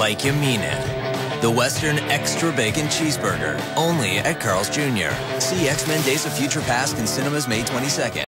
like you mean it. The Western Extra Bacon Cheeseburger, only at Carl's Jr. See X-Men Days of Future Past in cinemas May 22nd.